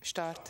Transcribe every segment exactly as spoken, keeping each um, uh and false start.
Start.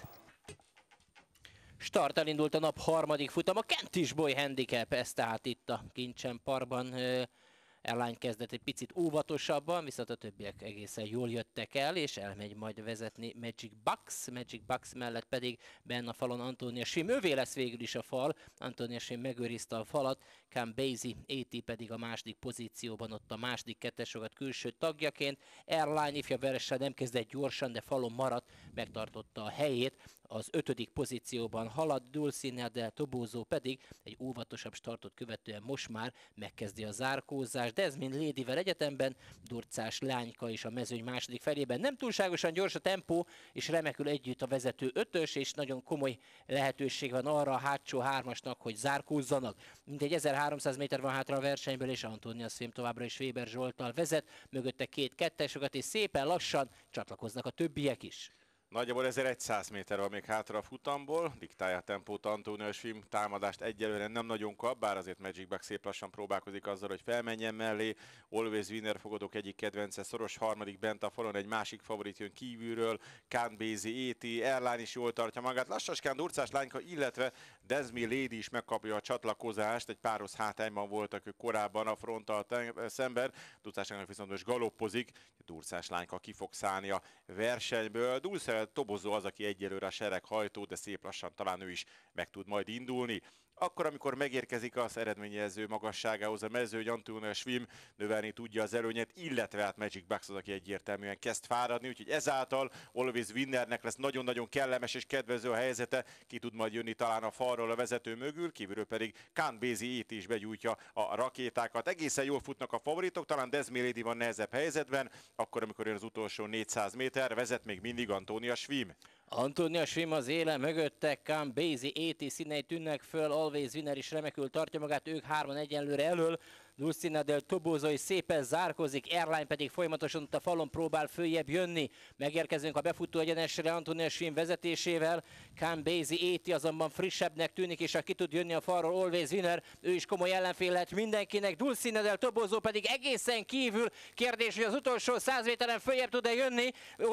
Start, elindult a nap harmadik futama, Kentish Boy Handicap, ez tehát itt a Kincsen Parkban. Airline kezdett egy picit óvatosabban, viszont a többiek egészen jól jöttek el, és elmegy majd vezetni Magic Bucks. Magic Bucks mellett pedig benne a falon Antonia Schwim. Ővé lesz végül is a fal, Antonia Schwim megőrizte a falat, Cam Basie á té pedig a második pozícióban, ott a második kettesokat külső tagjaként. Airline ifja veressel nem kezdett gyorsan, de falon maradt, megtartotta a helyét. Az ötödik pozícióban halad, Dulcinea del Toboso pedig egy óvatosabb startot követően most már megkezdi a zárkózást. Desmond Ladyvel egyetemben, Durcás Lányka is a mezőny második felében. Nem túlságosan gyors a tempó, és remekül együtt a vezető ötös, és nagyon komoly lehetőség van arra a hátsó hármasnak, hogy zárkózzanak. Mintegy ezerháromszáz méter van hátra a versenyből, és Antonia Schwim továbbra is Weber Zsolttal vezet, mögötte két kettesokat, és szépen lassan csatlakoznak a többiek is. Nagyjából ezerszáz méter van még hátra a futamból, diktálja a tempót Antonia Schwim, támadást egyelőre nem nagyon kap, bár azért Magic Bucks szép lassan próbálkozik azzal, hogy felmenjen mellé. Always Winner fogadók egyik kedvence, szoros harmadik bent a falon, egy másik favorit jön kívülről, Cam Basie á té, Airline is jól tartja magát, lassaskán Durcás Lányka, illetve Desmond Lady is megkapja a csatlakozást, egy páros hátányban voltak ők korábban a fronttal szemben, Durcás Lányka viszont most galoppozik, Durcás Lányka ki fog szállni a versenyből. Dulcinea Toboso az, aki egyelőre a sereghajtó, de szép lassan talán ő is meg tud majd indulni. Akkor, amikor megérkezik az eredményező magasságához a mezőny, Antonia Schwim növelni tudja az előnyet, illetve hát Magic Bucks az, aki egyértelműen kezd fáradni, úgyhogy ezáltal Always Winnernek lesz nagyon-nagyon kellemes és kedvező a helyzete, ki tud majd jönni talán a falról a vezető mögül, kívülről pedig Cam Basie á té is begyújtja a rakétákat. Egészen jól futnak a favoritok, talán Desmond Lady van nehezebb helyzetben, akkor, amikor jön az utolsó négyszáz méter, vezet még mindig Antonia Schwim. Antonia Schwim az élen mögötte, Cam Basie á té színei tűnnek föl, Always Winner is remekül tartja magát, ők hárman egyenlőre elől. Dulcinea del Toboso is szépen zárkozik, Airline pedig folyamatosan ott a falon próbál följebb jönni. Megérkezünk a befutó egyenesre Antonia Schwim vezetésével, Cam Basie á té azonban frissebbnek tűnik, és ha ki tud jönni a falról Always Winner, ő is komoly ellenfél lehet mindenkinek, Dulcinea del Toboso pedig egészen kívül. Kérdés, hogy az utolsó száz méteren följebb tud-e jönni.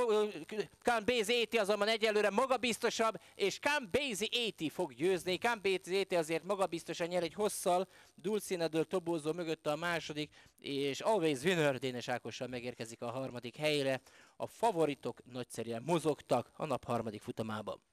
Cam Basie á té azonban egyelőre magabiztosabb, és Cam Basie á té fog győzni. Cam Basie á té azért magabiztosan nyer egy hosszal, Dulcinea del Toboso mögött a második, és Always Winner Dénes Ákossal megérkezik a harmadik helyre. A favoritok nagyszerűen mozogtak a nap harmadik futamában.